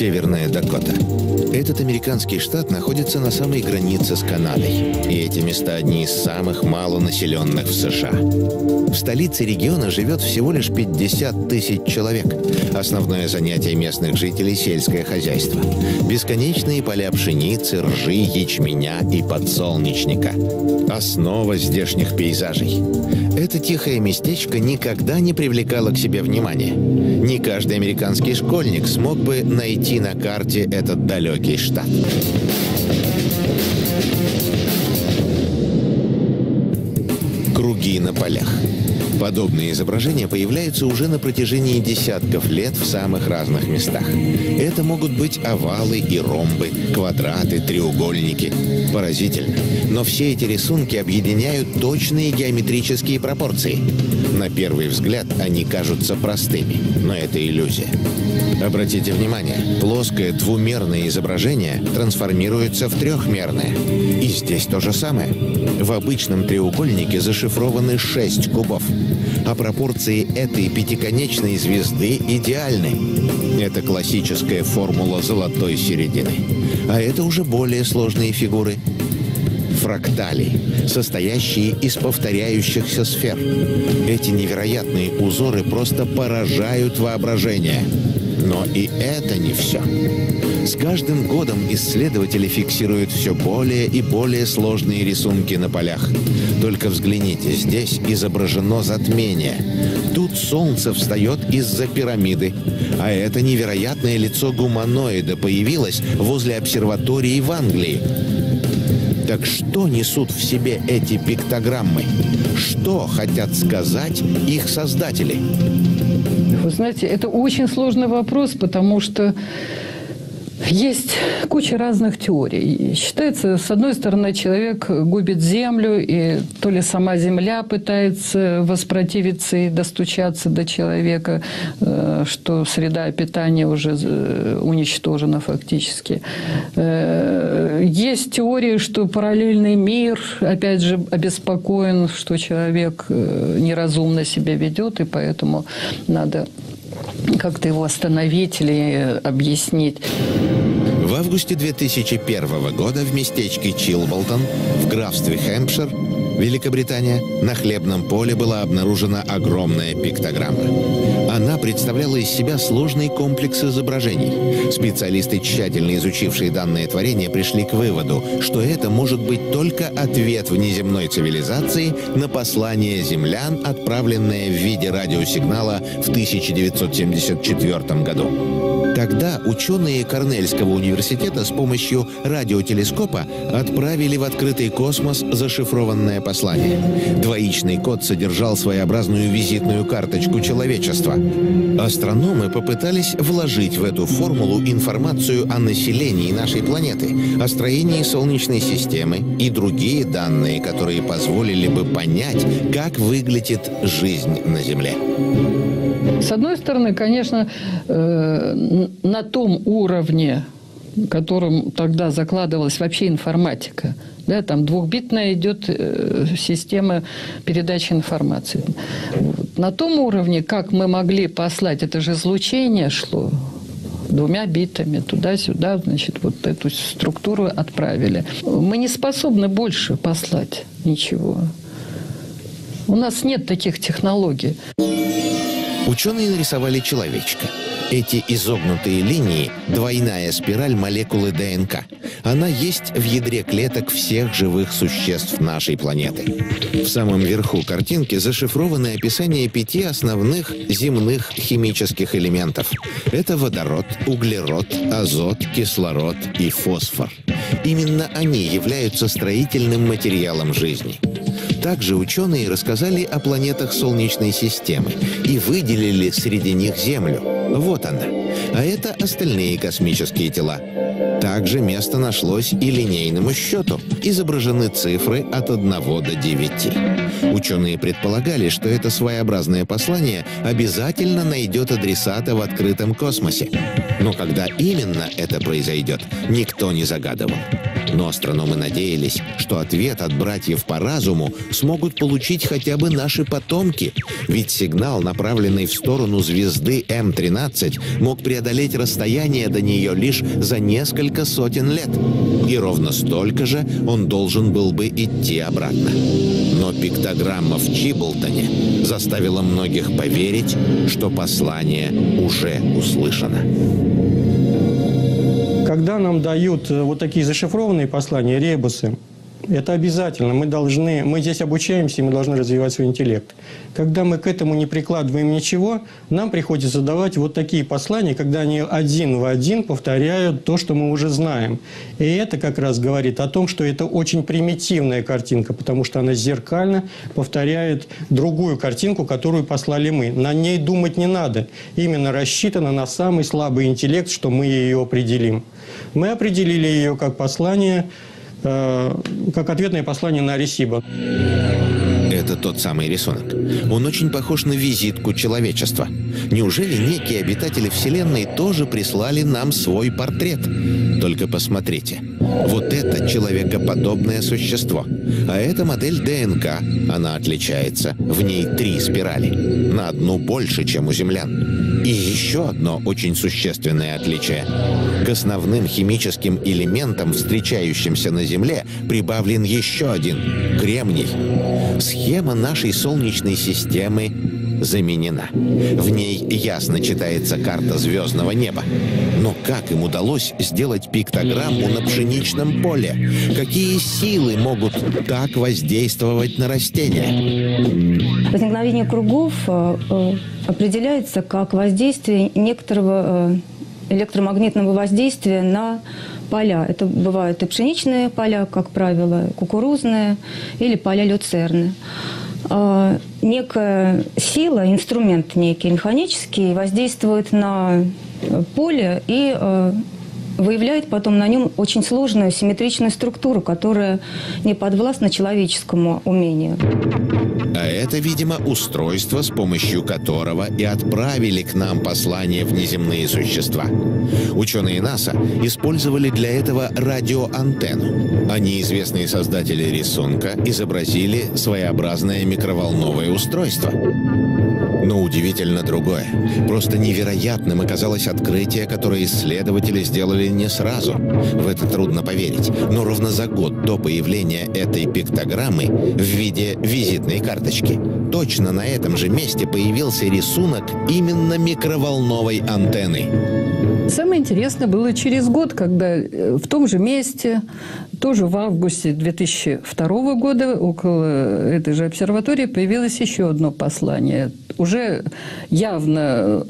Северная Дакота. Этот американский штат находится на самой границе с Канадой. И эти места одни из самых малонаселенных в США. В столице региона живет всего лишь 50 тысяч человек. Основное занятие местных жителей – сельское хозяйство. Бесконечные поля пшеницы, ржи, ячменя и подсолнечника. Основа здешних пейзажей. Это тихое местечко никогда не привлекало к себе внимания. Не каждый американский школьник смог бы найти на карте этот далекий штат. Круги на полях. Подобные изображения появляются уже на протяжении десятков лет в самых разных местах. Это могут быть овалы и ромбы, квадраты, треугольники. Поразительно. Но все эти рисунки объединяют точные геометрические пропорции. На первый взгляд они кажутся простыми, но это иллюзия. Обратите внимание, плоское двумерное изображение трансформируется в трехмерное. И здесь то же самое. В обычном треугольнике зашифрованы 6 кубов. А пропорции этой пятиконечной звезды идеальны. Это классическая формула золотой середины. А это уже более сложные фигуры. Фрактали, состоящие из повторяющихся сфер. Эти невероятные узоры просто поражают воображение. Но и это не все. С каждым годом исследователи фиксируют все более и более сложные рисунки на полях. Только взгляните, здесь изображено затмение. Тут солнце встает из-за пирамиды. А это невероятное лицо гуманоида появилось возле обсерватории в Англии. Так что несут в себе эти пиктограммы? Что хотят сказать их создатели? Вы знаете, это очень сложный вопрос, потому что есть куча разных теорий. Считается, с одной стороны, человек губит Землю, и то ли сама Земля пытается воспротивиться и достучаться до человека, что среда питания уже уничтожена фактически. Есть теории, что параллельный мир, опять же, обеспокоен, что человек неразумно себя ведет, и поэтому надо как-то его остановить или объяснить. В августе 2001 года в местечке Чилболтон в графстве Хэмпшир, Великобритания, на хлебном поле была обнаружена огромная пиктограмма. Она представляла из себя сложный комплекс изображений. Специалисты, тщательно изучившие данное творение, пришли к выводу, что это может быть только ответ внеземной цивилизации на послание землян, отправленное в виде радиосигнала в 1974 году. Тогда ученые Корнельского университета с помощью радиотелескопа отправили в открытый космос зашифрованное послание. Двоичный код содержал своеобразную визитную карточку человечества. Астрономы попытались вложить в эту формулу информацию о населении нашей планеты, о строении Солнечной системы и другие данные, которые позволили бы понять, как выглядит жизнь на Земле. С одной стороны, конечно, на том уровне, которым тогда закладывалась вообще информатика, да, там двухбитная идет система передачи информации. Вот. На том уровне, как мы могли послать, это же излучение шло 2 битами туда-сюда, значит, вот эту структуру отправили. Мы не способны больше послать ничего. У нас нет таких технологий. Ученые нарисовали человечка. Эти изогнутые линии – двойная спираль молекулы ДНК. Она есть в ядре клеток всех живых существ нашей планеты. В самом верху картинки зашифрованы описания 5 основных земных химических элементов. Это водород, углерод, азот, кислород и фосфор. Именно они являются строительным материалом жизни. Также ученые рассказали о планетах Солнечной системы и выделили среди них Землю. Вот она. А это остальные космические тела. Также место нашлось и линейному счету. Изображены цифры от 1 до 9. Ученые предполагали, что это своеобразное послание обязательно найдет адресата в открытом космосе. Но когда именно это произойдет, никто не загадывал. Но астрономы надеялись, что ответ от братьев по разуму смогут получить хотя бы наши потомки. Ведь сигнал, направленный в сторону звезды М-13, мог преодолеть расстояние до нее лишь за несколько сотен лет. И ровно столько же он должен был бы идти обратно. Но пиктограмма в Чиблтоне заставила многих поверить, что послание уже услышано. Когда нам дают вот такие зашифрованные послания, ребусы, это обязательно. Мы здесь обучаемся, и мы должны развивать свой интеллект. Когда мы к этому не прикладываем ничего, нам приходится давать вот такие послания, когда они один в один повторяют то, что мы уже знаем. И это как раз говорит о том, что это очень примитивная картинка, потому что она зеркально повторяет другую картинку, которую послали мы. На ней думать не надо. Именно рассчитана на самый слабый интеллект, что мы ее определим. Мы определили ее как послание, как ответное послание на Аресибо. Это тот самый рисунок. Он очень похож на визитку человечества. Неужели некие обитатели Вселенной тоже прислали нам свой портрет? Только посмотрите. Вот это человекоподобное существо. А это модель ДНК. Она отличается. В ней 3 спирали. На одну больше, чем у землян. И еще одно очень существенное отличие. К основным химическим элементам, встречающимся на Земле, прибавлен еще один – кремний. Схема нашей Солнечной системы заменена. В ней ясно читается карта звездного неба. Но как им удалось сделать пиктограмму на пшеничном поле? Какие силы могут так воздействовать на растения? Возникновение кругов определяется как воздействие некоторого электромагнитного воздействия на поля. Это бывают и пшеничные поля, как правило, кукурузные или поля люцерны. Некая сила, инструмент некий механический воздействует на поле и выявляет потом на нем очень сложную симметричную структуру, которая не подвластна человеческому умению. А это, видимо, устройство, с помощью которого и отправили к нам послание внеземные существа. Ученые НАСА использовали для этого радиоантенну, а неизвестные создатели рисунка изобразили своеобразное микроволновое устройство. Но удивительно другое. Просто невероятным оказалось открытие, которое исследователи сделали не сразу. В это трудно поверить. Но ровно за год до появления этой пиктограммы в виде визитной карточки точно на этом же месте появился рисунок именно микроволновой антенны. Самое интересное было через год, когда в том же месте, тоже в августе 2002 года, около этой же обсерватории, появилось еще одно послание. Уже явно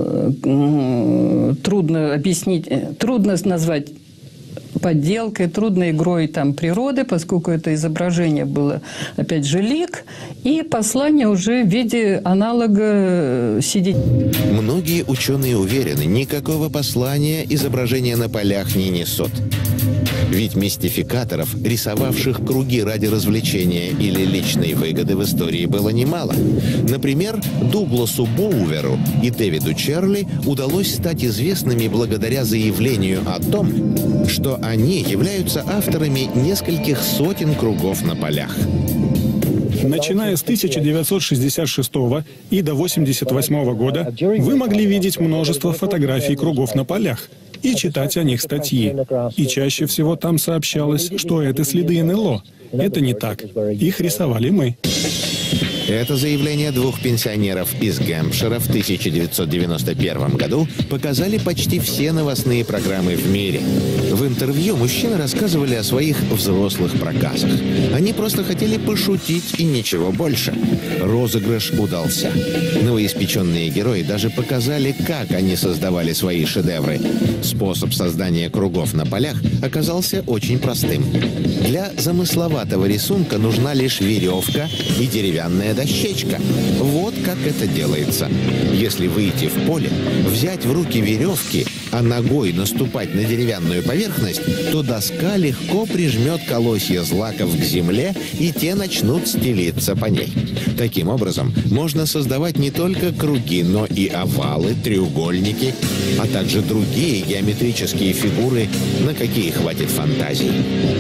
трудно объяснить, трудно назвать подделкой, трудной игрой там природы, поскольку это изображение было, опять же, лик, и послание уже в виде аналога CD. Многие ученые уверены, никакого послания изображения на полях не несут. Ведь мистификаторов, рисовавших круги ради развлечения или личной выгоды, в истории было немало. Например, Дугласу Боуверу и Дэвиду Чарли удалось стать известными благодаря заявлению о том, что они являются авторами нескольких сотен кругов на полях. Начиная с 1966 и до 1988 года вы могли видеть множество фотографий кругов на полях и читать о них статьи. И чаще всего там сообщалось, что это следы НЛО. Это не так. Их рисовали мы. Это заявление 2 пенсионеров из Гэмпшира в 1991 году показали почти все новостные программы в мире. В интервью мужчины рассказывали о своих взрослых проказах. Они просто хотели пошутить и ничего больше. Розыгрыш удался. Новоиспеченные герои даже показали, как они создавали свои шедевры. Способ создания кругов на полях оказался очень простым. Для замысловатого рисунка нужна лишь веревка и деревянная доска. дощечка. Вот как это делается. Если выйти в поле, взять в руки веревки, а ногой наступать на деревянную поверхность, то доска легко прижмет колосья злаков к земле, и те начнут стелиться по ней. Таким образом, можно создавать не только круги, но и овалы, треугольники, а также другие геометрические фигуры, на какие хватит фантазии.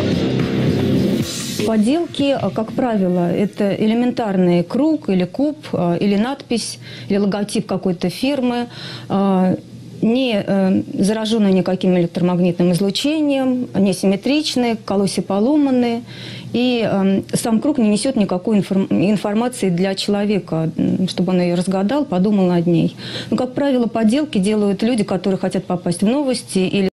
Поделки, как правило, это элементарный круг или куб, или надпись, или логотип какой-то фирмы, не зараженные никаким электромагнитным излучением, не симметричные, колосья поломанные. И сам круг не несет никакой информации для человека, чтобы он ее разгадал, подумал над ней. Но, как правило, поделки делают люди, которые хотят попасть в новости или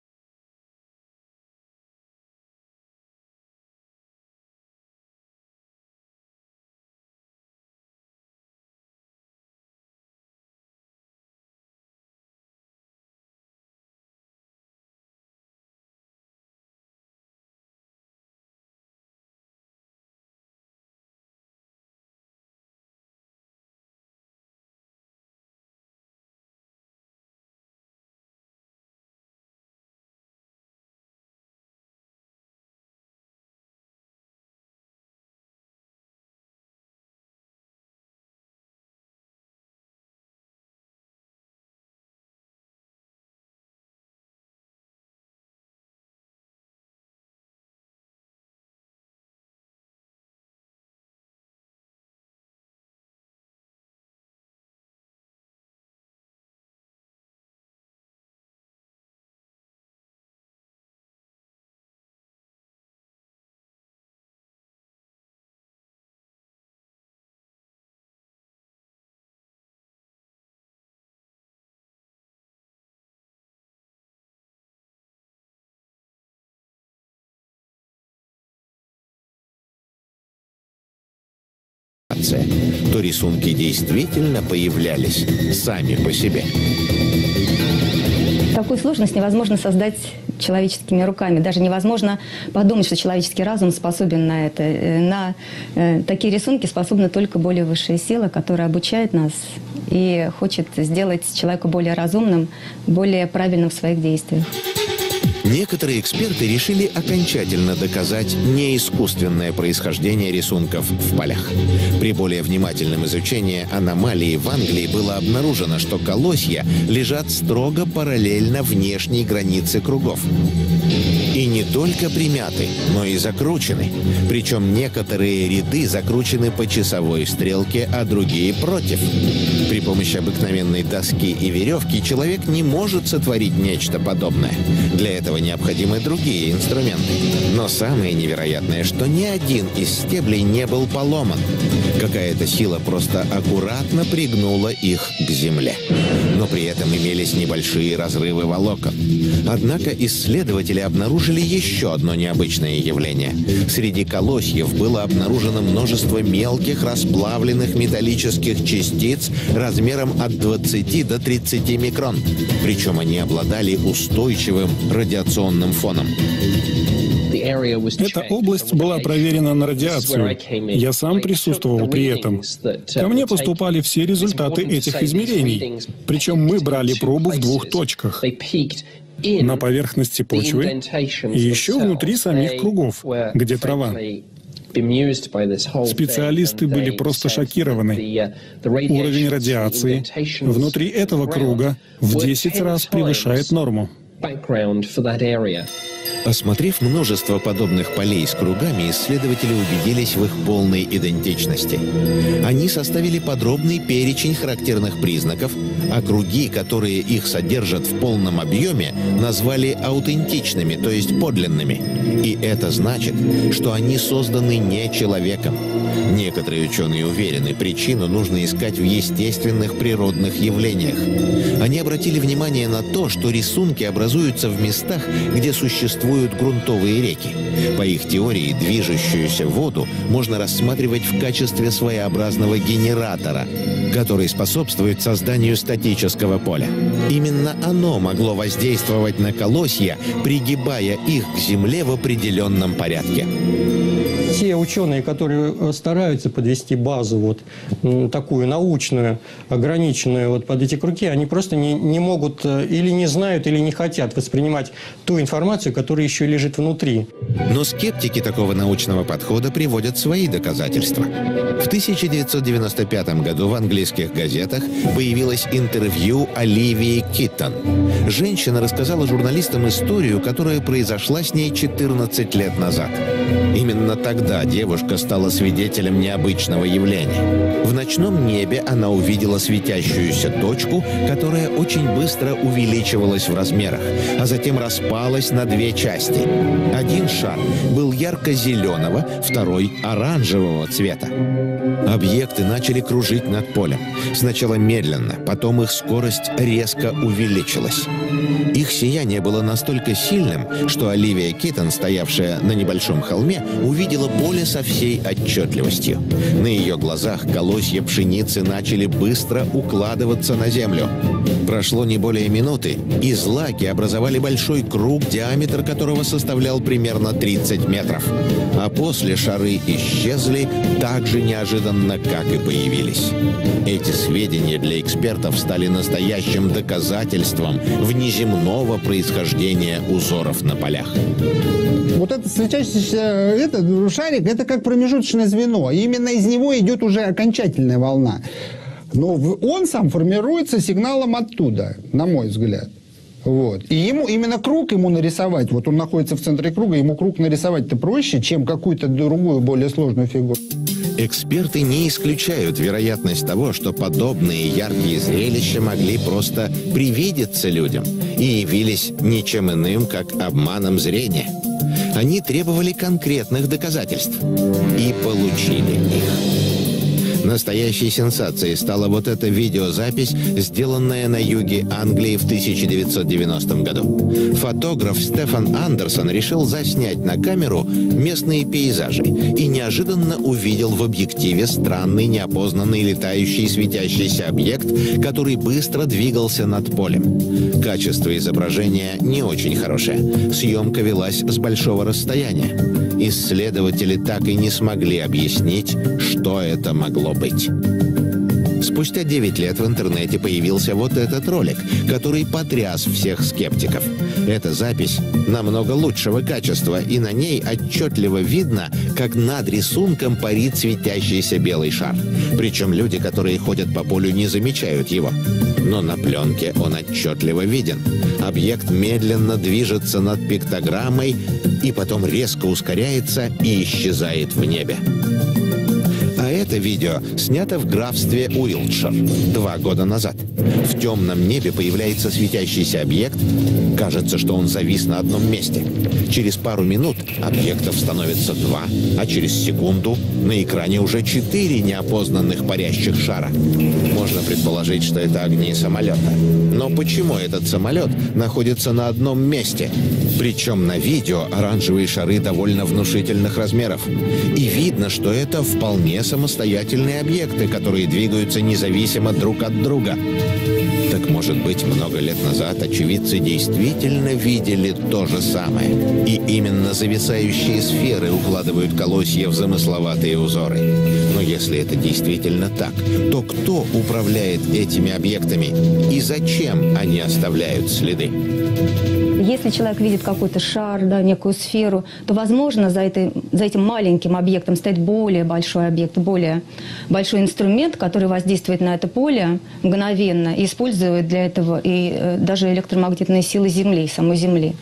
то рисунки действительно появлялись сами по себе. такую сложность невозможно создать человеческими руками. Даже невозможно подумать, что человеческий разум способен на это. На такие рисунки способны только более высшая сила, которая обучает нас и хочет сделать человека более разумным, более правильным в своих действиях. Некоторые эксперты решили окончательно доказать неискусственное происхождение рисунков в полях. При более внимательном изучении аномалии в Англии было обнаружено, что колосья лежат строго параллельно внешней границе кругов. И не только примяты, но и закручены. Причем некоторые ряды закручены по часовой стрелке, а другие против. При помощи обыкновенной доски и веревки человек не может сотворить нечто подобное. Для этого необходимы другие инструменты. Но самое невероятное, что ни один из стеблей не был поломан. Какая-то сила просто аккуратно пригнула их к земле. Но при этом имелись небольшие разрывы волокон. Однако исследователи обнаружили еще одно необычное явление. Среди колосьев было обнаружено множество мелких расплавленных металлических частиц размером от 20 до 30 микрон. Причем они обладали устойчивым радиационным фоном. Эта область была проверена на радиацию. Я сам присутствовал при этом. Ко мне поступали все результаты этих измерений. Причем мы брали пробу в двух точках. На поверхности почвы и еще внутри самих кругов, где трава. Специалисты были просто шокированы. Уровень радиации внутри этого круга в 10 раз превышает норму. Осмотрев множество подобных полей с кругами, исследователи убедились в их полной идентичности. Они составили подробный перечень характерных признаков, а круги, которые их содержат в полном объеме, назвали аутентичными, то есть подлинными. И это значит, что они созданы не человеком. Некоторые ученые уверены, причину нужно искать в естественных природных явлениях. Они обратили внимание на то, что рисунки образуются в местах, где существуют грунтовые реки. По их теории, движущуюся воду можно рассматривать в качестве своеобразного генератора, который способствует созданию статического поля. Именно оно могло воздействовать на колосья, пригибая их к земле в определенном порядке. Те ученые, которые стараются подвести базу вот такую научную, ограниченную вот под эти круги, они просто не могут или не знают, или не хотят воспринимать ту информацию, которая еще лежит внутри. Но скептики такого научного подхода приводят свои доказательства. В 1995 году в английских газетах появилось интервью Оливии Киттон. Женщина рассказала журналистам историю, которая произошла с ней 14 лет назад. Именно тогда девушка стала свидетелем необычного явления. В ночном небе она увидела светящуюся точку, которая очень быстро увеличивалась в размерах, а затем распалась на две части. Один шар был ярко-зеленого, второй – оранжевого цвета. Объекты начали кружить над полем. Сначала медленно, потом их скорость резко увеличилась. Их сияние было настолько сильным, что Оливия Киттон, стоявшая на небольшом холме, увидела поле со всей отчетливостью. На ее глазах колосья пшеницы начали быстро укладываться на землю. Прошло не более минуты, и злаки образовали большой круг, диаметр которого составлял примерно 30 метров. А после шары исчезли так же неожиданно, как и появились. Эти сведения для экспертов стали настоящим доказательством внеземного происхождения узоров на полях. Вот этот светящийся шарик – это как промежуточное звено. И именно из него идет уже окончательная волна. Но он сам формируется сигналом оттуда, на мой взгляд. Вот. И ему именно круг ему нарисовать, вот он находится в центре круга, ему круг нарисовать-то проще, чем какую-то другую, более сложную фигуру. Эксперты не исключают вероятность того, что подобные яркие зрелища могли просто привидеться людям и явились ничем иным, как обманом зрения. Они требовали конкретных доказательств и получили их. Настоящей сенсацией стала вот эта видеозапись, сделанная на юге Англии в 1990 году. Фотограф Стефан Андерсон решил заснять на камеру местные пейзажи и неожиданно увидел в объективе странный неопознанный летающий светящийся объект, который быстро двигался над полем. Качество изображения не очень хорошее. Съемка велась с большого расстояния. Исследователи так и не смогли объяснить, что это могло быть. Спустя 9 лет в интернете появился вот этот ролик, который потряс всех скептиков. Эта запись намного лучшего качества, и на ней отчетливо видно, как над рисунком парит светящийся белый шар. Причем люди, которые ходят по полю, не замечают его. Но на пленке он отчетливо виден. Объект медленно движется над пиктограммой и потом резко ускоряется и исчезает в небе. А это видео снято в графстве Уилтшир 2 года назад. В темном небе появляется светящийся объект. Кажется, что он завис на одном месте. Через пару минут объектов становится 2, а через секунду на экране уже 4 неопознанных парящих шара. Можно предположить, что это огни самолета. Но почему этот самолет находится на одном месте? Причем на видео оранжевые шары довольно внушительных размеров. И видно, что это вполне самостоятельные объекты, которые двигаются независимо друг от друга. Так, может быть, много лет назад очевидцы действительно видели то же самое. И именно зависающие сферы укладывают колосья в замысловатые узоры. Но если это действительно так, то кто управляет этими объектами и зачем они оставляют следы? Если человек видит какой-то шар, да, некую сферу, то, возможно, за этим маленьким объектом стоит более большой объект, более большой инструмент, который воздействует на это поле мгновенно и использует для этого и даже электромагнитные силы Земли, самой Земли.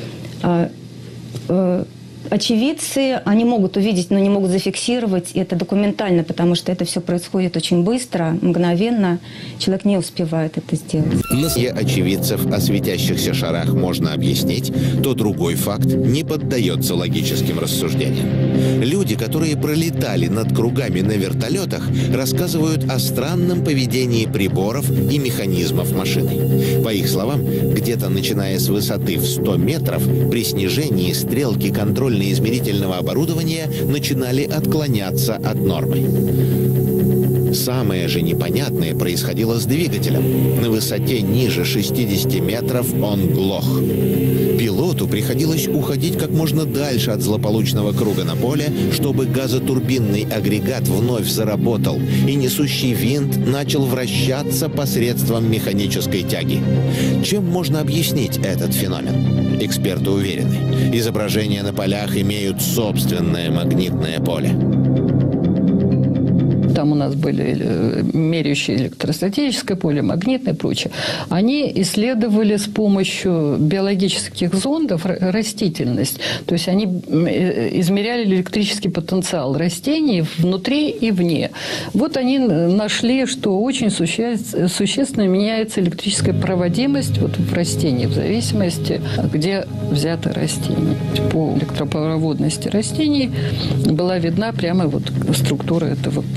Очевидцы, они могут увидеть, но не могут зафиксировать это документально, потому что это все происходит очень быстро, мгновенно. Человек не успевает это сделать. Если очевидцев о светящихся шарах можно объяснить, то другой факт не поддается логическим рассуждениям. Люди, которые пролетали над кругами на вертолетах, рассказывают о странном поведении приборов и механизмов машины. По их словам, где-то начиная с высоты в 100 метров, при снижении стрелки контрольно-измерительного оборудования начинали отклоняться от нормы. Самое же непонятное происходило с двигателем. На высоте ниже 60 метров он глох. Пилоту приходилось уходить как можно дальше от злополучного круга на поле, чтобы газотурбинный агрегат вновь заработал, и несущий винт начал вращаться посредством механической тяги. Чем можно объяснить этот феномен? Эксперты уверены, изображения на полях имеют собственное магнитное поле. Там у нас были меряющие электростатическое поле, магнитное и прочее. Они исследовали с помощью биологических зондов растительность. То есть они измеряли электрический потенциал растений внутри и вне. Вот они нашли, что очень существенно меняется электрическая проводимость вот в растении в зависимости, где взято растение. По электропроводности растений была видна прямо вот структура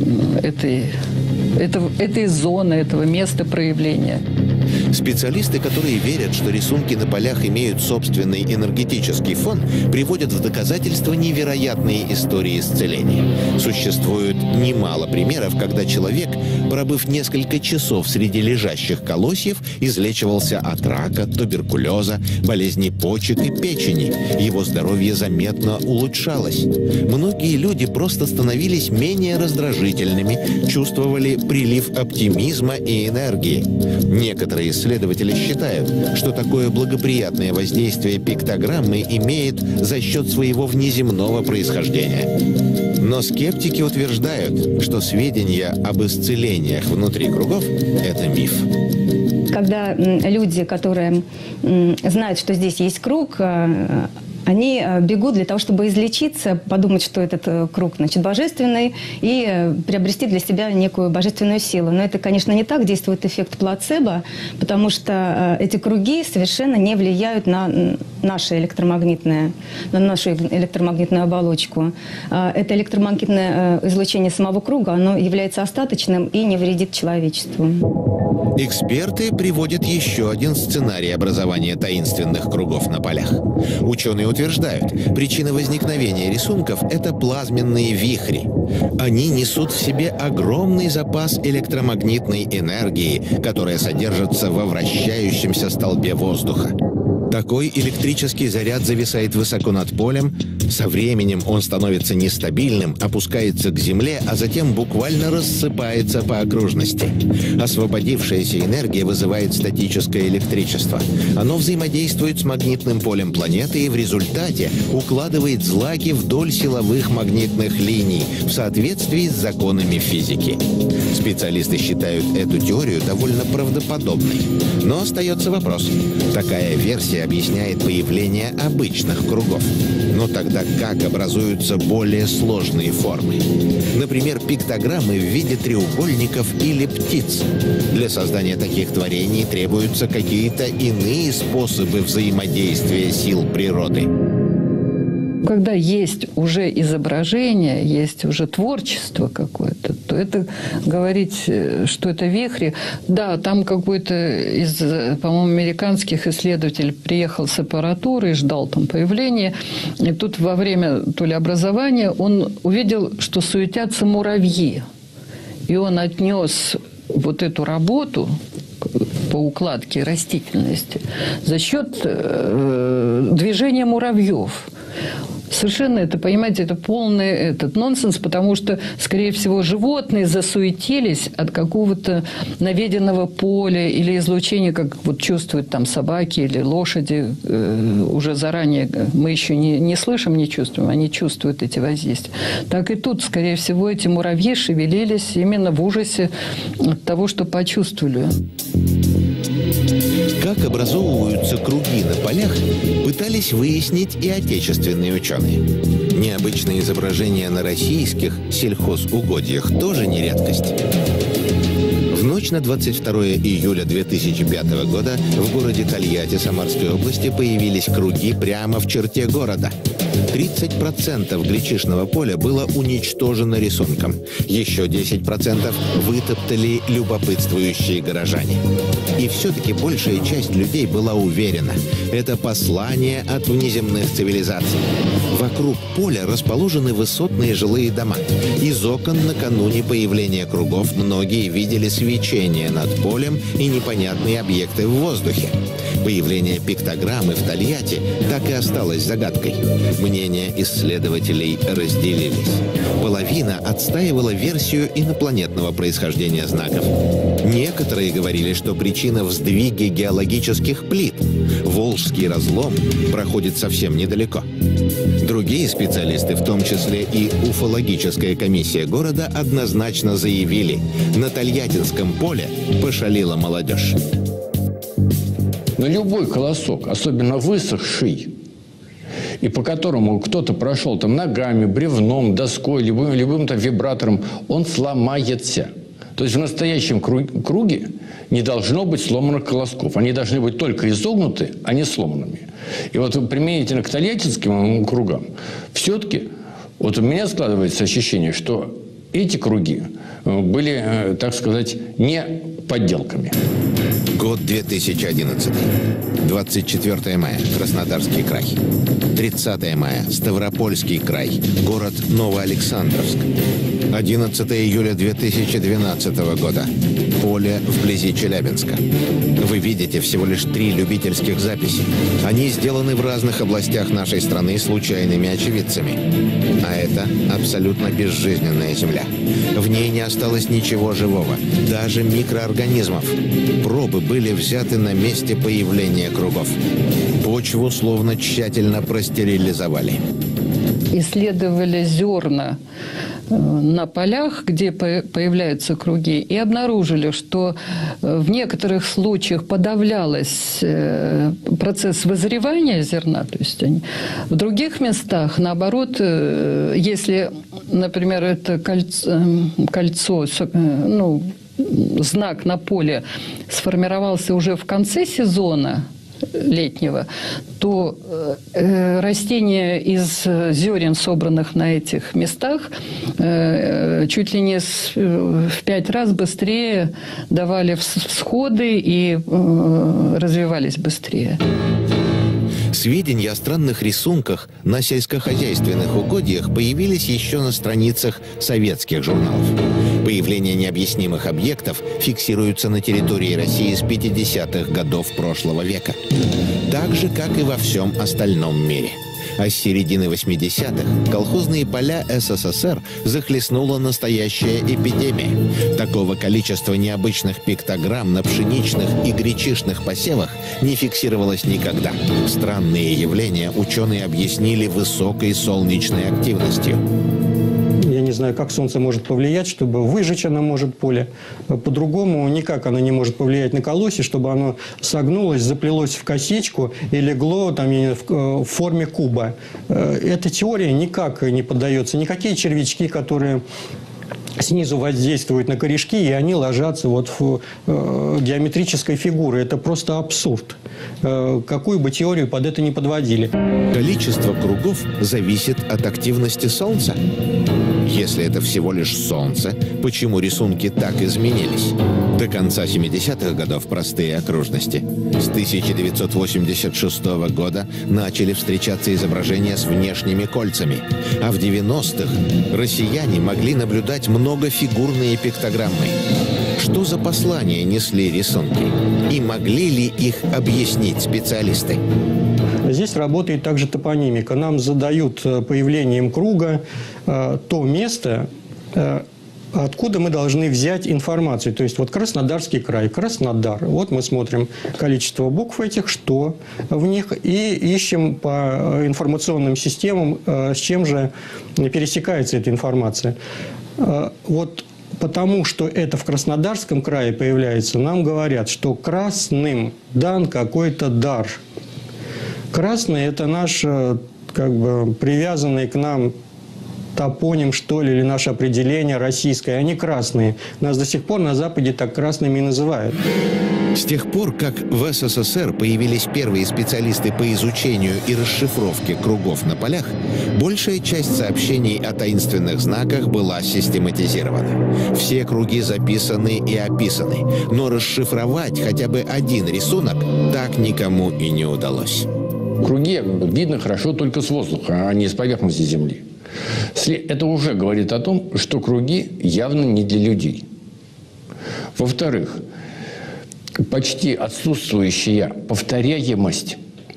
этой зоны, этого места проявления. Специалисты, которые верят, что рисунки на полях имеют собственный энергетический фон, приводят в доказательство невероятные истории исцеления. Существует немало примеров, когда человек, пробыв несколько часов среди лежащих колосьев, излечивался от рака, туберкулеза, болезней почек и печени. Его здоровье заметно улучшалось. Многие люди просто становились менее раздражительными, чувствовали прилив оптимизма и энергии. Некоторые исследователи считают, что такое благоприятное воздействие пиктограммы имеет за счет своего внеземного происхождения. Но скептики утверждают, что сведения об исцелениях внутри кругов – это миф. Когда люди, которые знают, что здесь есть круг, они бегут для того, чтобы излечиться, подумать, что этот круг, значит, божественный, и приобрести для себя некую божественную силу. Но это, конечно, не так действует эффект плацебо, потому что эти круги совершенно не влияют на нашу электромагнитную оболочку. Это электромагнитное излучение самого круга, оно является остаточным и не вредит человечеству. Эксперты приводят еще один сценарий образования таинственных кругов на полях. Ученые утверждают, причина возникновения рисунков – это плазменные вихри. Они несут в себе огромный запас электромагнитной энергии, которая содержится во вращающемся столбе воздуха. Такой электрический заряд зависает высоко над полем. Со временем он становится нестабильным, опускается к земле, а затем буквально рассыпается по окружности. Освободившаяся энергия вызывает статическое электричество. Оно взаимодействует с магнитным полем планеты и в результате укладывает злаки вдоль силовых магнитных линий в соответствии с законами физики. Специалисты считают эту теорию довольно правдоподобной. Но остается вопрос. Такая версия объясняет появление обычных кругов. Но тогда как образуются более сложные формы? Например, пиктограммы в виде треугольников или птиц. Для создания таких творений требуются какие-то иные способы взаимодействия сил природы. Когда есть уже изображение, есть уже творчество какое-то, то это говорить, что это вихри. Да, там какой-то из, по-моему, американских исследователей приехал с аппаратурой и ждал там появления. И тут во время то ли образования он увидел, что суетятся муравьи. И он отнес вот эту работу по укладке растительности за счет движения муравьев. Совершенно это, понимаете, это полный нонсенс, потому что, скорее всего, животные засуетились от какого-то наведенного поля или излучения, как вот чувствуют там собаки или лошади уже заранее. Мы еще не слышим, не чувствуем, они чувствуют эти воздействия. Так и тут, скорее всего, эти муравьи шевелились именно в ужасе от того, что почувствовали. Как образовываются круги на полях, пытались выяснить и отечественные ученые. Необычные изображения на российских сельхозугодьях тоже не редкость. В ночь ночь на 22 июля 2005 года в городе Тольятти Самарской области появились круги прямо в черте города. 30% гречишного поля было уничтожено рисунком. Еще 10% вытоптали любопытствующие горожане. И все-таки большая часть людей была уверена – это послание от внеземных цивилизаций. Вокруг поля расположены высотные жилые дома. Из окон накануне появления кругов многие видели свечение над полем и непонятные объекты в воздухе. Появление пиктограммы в Тольятти так и осталось загадкой. Мнения исследователей разделились. Половина отстаивала версию инопланетного происхождения знаков. Некоторые говорили, что причина в сдвиге геологических плит. Волжский разлом проходит совсем недалеко. Другие специалисты, в том числе и уфологическая комиссия города, однозначно заявили: на Тольяттинском поле пошалила молодежь. Но любой колосок, особенно высохший, и по которому кто-то прошел там ногами, бревном, доской, любым там вибратором, он сломается. То есть в настоящем круге не должно быть сломанных колосков. Они должны быть только изогнуты, а не сломанными. И вот применительно к тольяттинским кругам, все-таки вот у меня складывается ощущение, что эти круги были, так сказать, не подделками. Год 2011. 24 мая. Краснодарский край. 30 мая. Ставропольский край. Город Новоалександровск. 11 июля 2012 года. Поле вблизи Челябинска. Вы видите всего лишь 3 любительских записи. Они сделаны в разных областях нашей страны случайными очевидцами. А это абсолютно безжизненная земля. В ней не осталось ничего живого, даже микроорганизмов. Пробы были взяты на месте появления кругов. Почву словно тщательно простерилизовали. Исследовали зерна на полях, где появляются круги, и обнаружили, что в некоторых случаях подавлялся процесс вызревания зерна, то есть в других местах, наоборот, если, например, это кольцо, ну, знак на поле сформировался уже в конце сезона летнего, то растения из зерен, собранных на этих местах, чуть ли не в 5 раз быстрее давали всходы и развивались быстрее. Сведения о странных рисунках на сельскохозяйственных угодьях появились еще на страницах советских журналов. Появление необъяснимых объектов фиксируется на территории России с 50-х годов прошлого века. Так же, как и во всем остальном мире. А с середины 80-х колхозные поля СССР захлестнула настоящая эпидемия. Такого количества необычных пиктограмм на пшеничных и гречишных посевах не фиксировалось никогда. Странные явления ученые объяснили высокой солнечной активностью. Я не знаю, как солнце может повлиять, чтобы выжечь оно может поле. По-другому никак оно не может повлиять на колосье, чтобы оно согнулось, заплелось в косичку и легло там, в форме куба. Эта теория никак не поддается. Никакие червячки, которые снизу воздействуют на корешки, и они ложатся вот в геометрической фигуры. Это просто абсурд. Какую бы теорию под это ни подводили. Количество кругов зависит от активности Солнца. Если это всего лишь Солнце, почему рисунки так изменились? До конца 70-х годов простые окружности. С 1986 года начали встречаться изображения с внешними кольцами. А в 90-х россияне могли наблюдать многофигурные пиктограммы. Что за послания несли рисунки? И могли ли их объяснить специалисты? Здесь работает также топонимика. Нам задают появлением круга то место, откуда мы должны взять информацию. То есть вот Краснодарский край, Краснодар. Вот мы смотрим количество букв этих, что в них, и ищем по информационным системам, с чем же пересекается эта информация. Вот потому что это в Краснодарском крае появляется, нам говорят, что красным дан какой-то дар. Красный – это наш, как бы, привязанный к нам топоним, что ли, или наше определение российское. Они красные. Нас до сих пор на Западе так красными и называют. С тех пор, как в СССР появились первые специалисты по изучению и расшифровке кругов на полях, большая часть сообщений о таинственных знаках была систематизирована. Все круги записаны и описаны, но расшифровать хотя бы один рисунок так никому и не удалось. Круги видно хорошо только с воздуха, а не с поверхности Земли. Это уже говорит о том, что круги явно не для людей. Во-вторых, почти отсутствующая повторяемость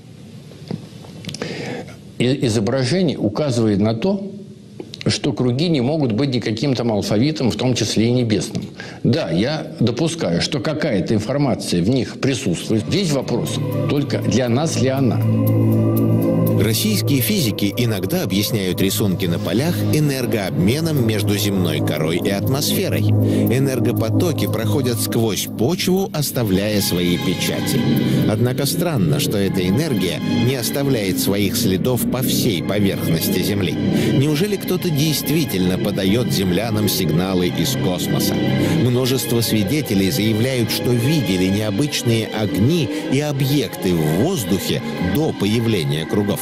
изображений указывает на то, что круги не могут быть никаким там алфавитом, в том числе и небесным. Да, я допускаю, что какая-то информация в них присутствует. Весь вопрос только для нас ли она. Российские физики иногда объясняют рисунки на полях энергообменом между земной корой и атмосферой. Энергопотоки проходят сквозь почву, оставляя свои печати. Однако странно, что эта энергия не оставляет своих следов по всей поверхности Земли. Неужели кто-то действительно подает землянам сигналы из космоса? Множество свидетелей заявляют, что видели необычные огни и объекты в воздухе до появления кругов.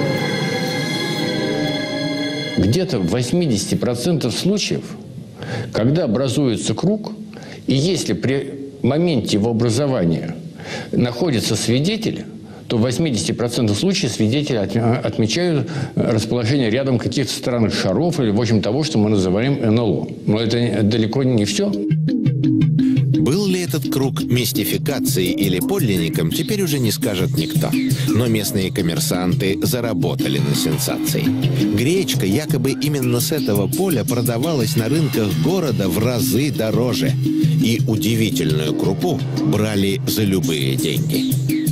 Где-то в 80% случаев, когда образуется круг, и если при моменте его образования находится свидетель, то в 80% случаев свидетели отмечают расположение рядом каких-то странных шаров или, в общем, того, что мы называем НЛО. Но это далеко не все. Был ли этот круг мистификацией или подлинником, теперь уже не скажет никто. Но местные коммерсанты заработали на сенсации. Гречка якобы именно с этого поля продавалась на рынках города в разы дороже. И удивительную крупу брали за любые деньги.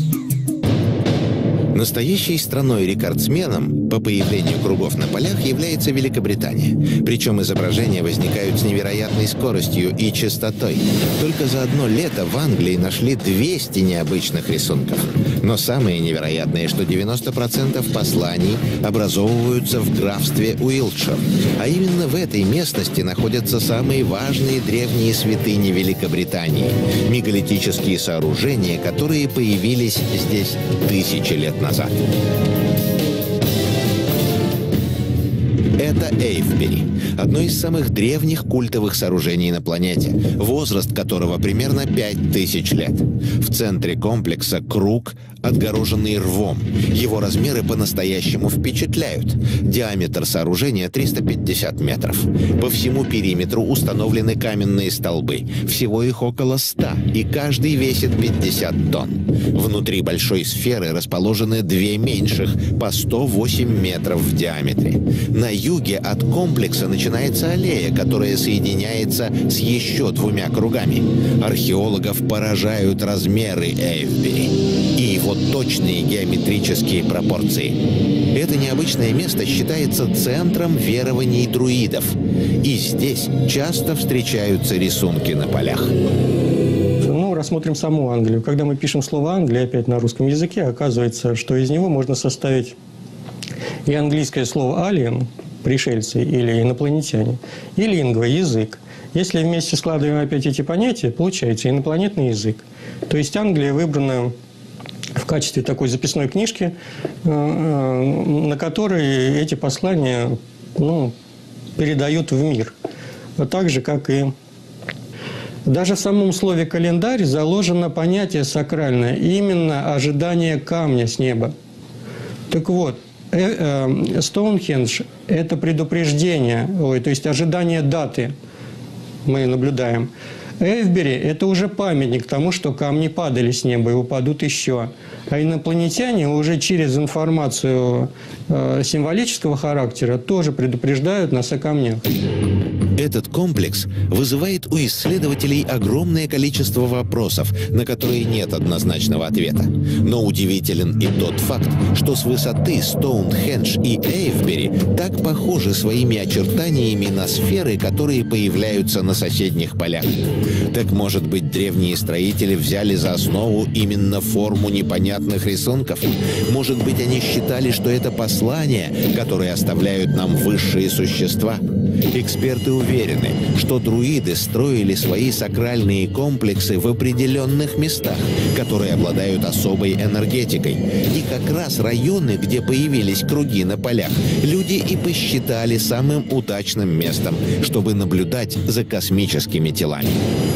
Настоящей страной-рекордсменом по появлению кругов на полях является Великобритания. Причем изображения возникают с невероятной скоростью и частотой. Только за одно лето в Англии нашли 200 необычных рисунков. Но самое невероятное, что 90% посланий образовываются в графстве Уилтшир. А именно в этой местности находятся самые важные древние святыни Великобритании. Мегалитические сооружения, которые появились здесь тысячи лет назад. Это Эйвбери, одно из самых древних культовых сооружений на планете, возраст которого примерно 5000 лет. В центре комплекса круг, отгороженный рвом. Его размеры по-настоящему впечатляют. Диаметр сооружения 350 метров. По всему периметру установлены каменные столбы. Всего их около 100, и каждый весит 50 тонн. Внутри большой сферы расположены две меньших, по 108 метров в диаметре. На юге от комплекса начинается аллея, которая соединяется с еще двумя кругами. Археологов поражают размеры Эйвбери и его точные геометрические пропорции. Это необычное место считается центром верований друидов. И здесь часто встречаются рисунки на полях. Ну, рассмотрим саму Англию. Когда мы пишем слово «Англия» опять на русском языке, оказывается, что из него можно составить и английское слово «alien» – пришельцы или инопланетяне, и лингва – язык. Если вместе складываем опять эти понятия, получается инопланетный язык. То есть Англия выбрана в качестве такой записной книжки, на которой эти послания передают в мир. Так же, как и даже в самом слове «календарь» заложено понятие сакральное, именно ожидание камня с неба. Так вот, Стоунхендж – это предупреждение, то есть ожидание даты мы наблюдаем. Эйвбери – это уже памятник тому, что камни падали с неба и упадут еще. А инопланетяне уже через информацию символического характера тоже предупреждают нас о камнях. Этот комплекс вызывает у исследователей огромное количество вопросов, на которые нет однозначного ответа. Но удивителен и тот факт, что с высоты Стоунхендж и Эйвбери так похожи своими очертаниями на сферы, которые появляются на соседних полях. Так, может быть, древние строители взяли за основу именно форму непонятных рисунков? Может быть, они считали, что это послание, которое оставляют нам высшие существа? Эксперты уверены, что друиды строили свои сакральные комплексы в определенных местах, которые обладают особой энергетикой. И как раз районы, где появились круги на полях, люди и посчитали самым удачным местом, чтобы наблюдать за космическими телами.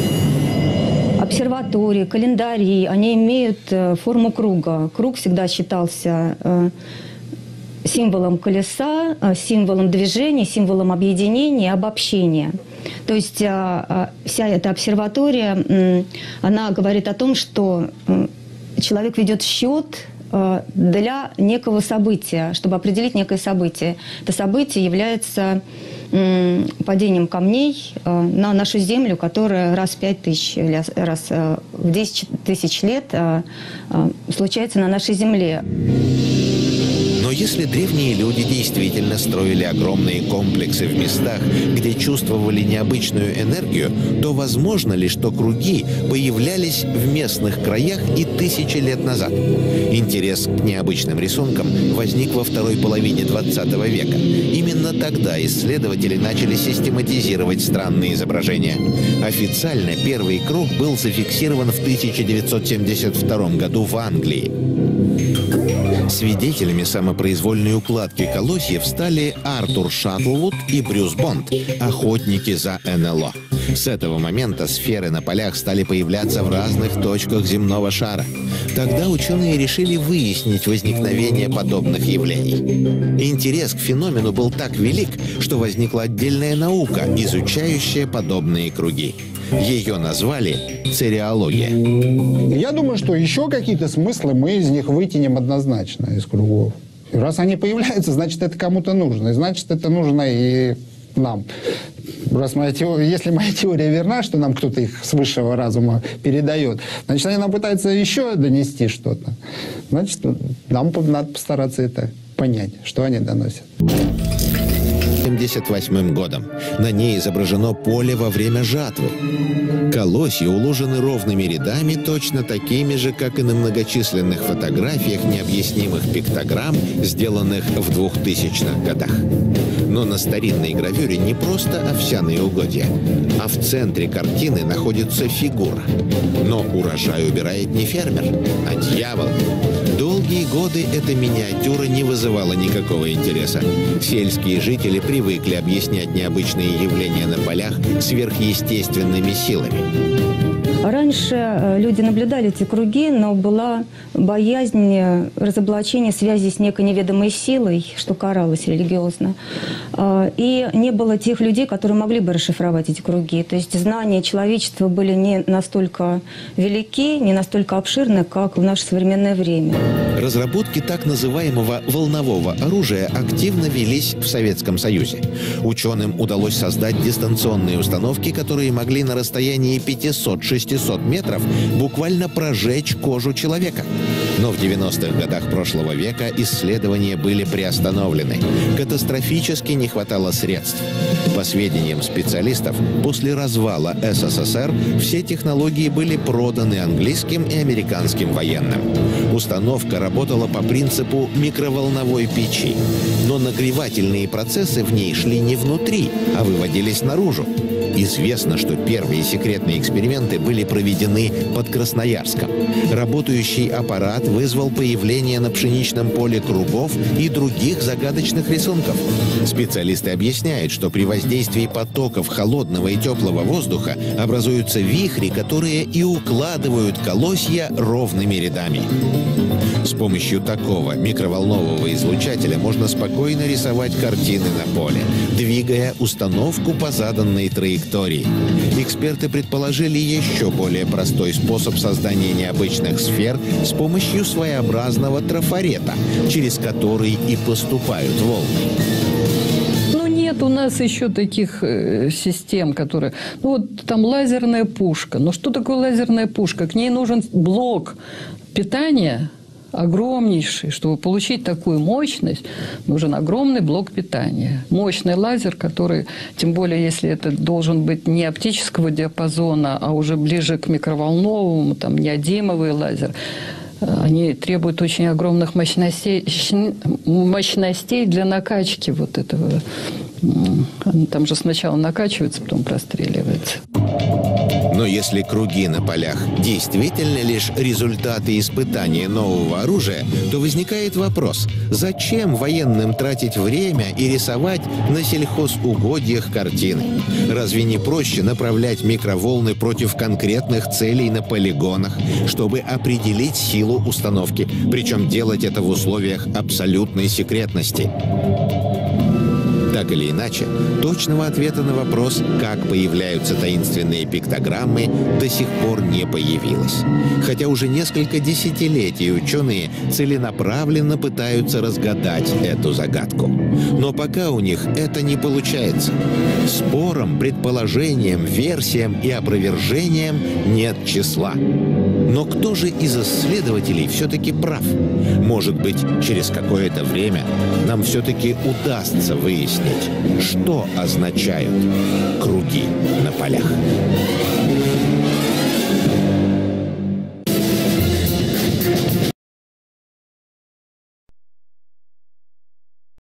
Обсерватории, календари, они имеют форму круга. Круг всегда считался символом колеса, символом движения, символом объединения, обобщения. То есть вся эта обсерватория, она говорит о том, что человек ведет счет для некого события, чтобы определить некое событие. Это событие является падением камней на нашу Землю, которая раз в 5000, раз в 10 тысяч лет случается на нашей Земле. Но если древние люди действительно строили огромные комплексы в местах, где чувствовали необычную энергию, то возможно ли, что круги появлялись в местных краях и тысячи лет назад? Интерес к необычным рисункам возник во второй половине 20 века. Именно тогда исследователи начали систематизировать странные изображения. Официально первый круг был зафиксирован в 1972 году в Англии. Свидетелями самопроизвольной укладки колосьев стали Артур Шаттлвуд и Брюс Бонд, охотники за НЛО. С этого момента сферы на полях стали появляться в разных точках земного шара. Тогда ученые решили выяснить возникновение подобных явлений. Интерес к феномену был так велик, что возникла отдельная наука, изучающая подобные круги. Ее назвали цереология. Я думаю, что еще какие-то смыслы мы из них вытянем однозначно, из кругов. И раз они появляются, значит, это кому-то нужно. И значит, это нужно и нам. Раз если моя теория верна, что нам кто-то их с высшего разума передает, значит, они нам пытаются еще донести что-то. Значит, нам надо постараться это понять, что они доносят. 1978 годом. На ней изображено поле во время жатвы. Колосья уложены ровными рядами, точно такими же, как и на многочисленных фотографиях необъяснимых пиктограмм, сделанных в 2000-х годах. Но на старинной гравюре не просто овсяные угодья, а в центре картины находится фигура. Но урожай убирает не фермер, а дьявол. Долгие годы эта миниатюра не вызывала никакого интереса. Сельские жители привыкли объяснять необычные явления на полях сверхъестественными силами. Раньше люди наблюдали эти круги, но была боязнь разоблачения связи с некой неведомой силой, что каралось религиозно. И не было тех людей, которые могли бы расшифровать эти круги. То есть знания человечества были не настолько велики, не настолько обширны, как в наше современное время. Разработки так называемого волнового оружия активно велись в Советском Союзе. Ученым удалось создать дистанционные установки, которые могли на расстоянии 500-600 метров буквально прожечь кожу человека. Но в 90-х годах прошлого века исследования были приостановлены. Катастрофически не хватало средств. По сведениям специалистов, после развала СССР все технологии были проданы английским и американским военным. Установка работала по принципу микроволновой печи, но нагревательные процессы в ней шли не внутри, а выводились наружу. Известно, что первые секретные эксперименты были проведены под Красноярском. Работающий аппарат вызвал появление на пшеничном поле кругов и других загадочных рисунков. Специалисты объясняют, что при воздействии потоков холодного и теплого воздуха образуются вихри, которые и укладывают колосья ровными рядами. С помощью такого микроволнового излучателя можно спокойно рисовать картины на поле, двигая установку по заданной траектории. Эксперты предположили еще более простой способ создания необычных сфер с помощью своеобразного трафарета, через который и поступают волны. Нет нет у нас еще таких систем, которые... Ну, вот там лазерная пушка. Но что такое лазерная пушка? К ней нужен блок питания огромнейший. Чтобы получить такую мощность, нужен огромный блок питания. Мощный лазер, который, тем более, если это должен быть не оптического диапазона, а уже ближе к микроволновому, там, неодимовый лазер, они требуют очень огромных мощностей для накачки вот этого. Там же сначала накачивается, потом простреливается. Но если круги на полях действительно лишь результаты испытания нового оружия, то возникает вопрос, зачем военным тратить время и рисовать на сельхозугодьях картины? Разве не проще направлять микроволны против конкретных целей на полигонах, чтобы определить силу установки, причем делать это в условиях абсолютной секретности? Так или иначе, точного ответа на вопрос, как появляются таинственные пиктограммы, до сих пор не появилось. Хотя уже несколько десятилетий ученые целенаправленно пытаются разгадать эту загадку. Но пока у них это не получается. Спорам, предположениям, версиям и опровержениям нет числа. Но кто же из исследователей все-таки прав? Может быть, через какое-то время нам все-таки удастся выяснить, что означают круги на полях.